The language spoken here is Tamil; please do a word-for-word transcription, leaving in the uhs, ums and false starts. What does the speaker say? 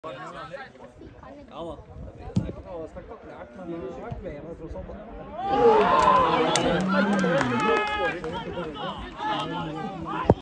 Ja da. Det var spektakulært, men det har vært veien tross alt.